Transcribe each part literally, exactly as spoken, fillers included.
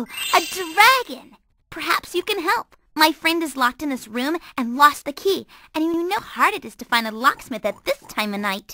Oh, a dragon! Perhaps you can help. My friend is locked in this room and lost the key, and you know how hard it is to find a locksmith at this time of night.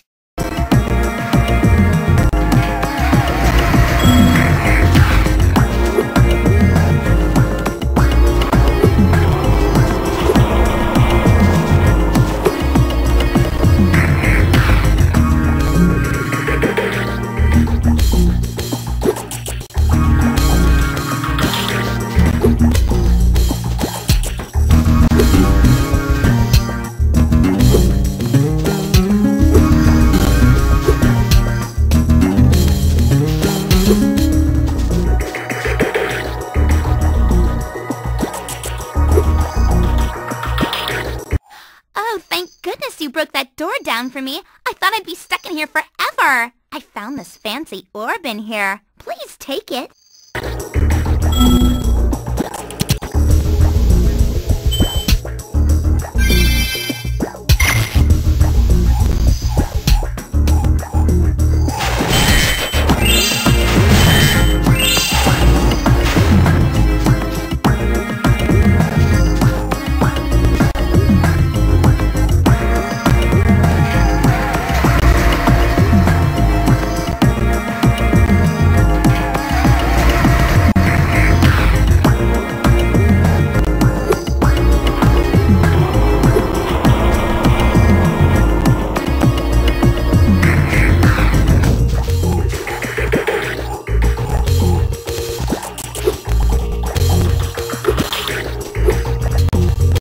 Oh, thank goodness you broke that door down for me. I thought I'd be stuck in here forever. I found this fancy orb in here. Please take it.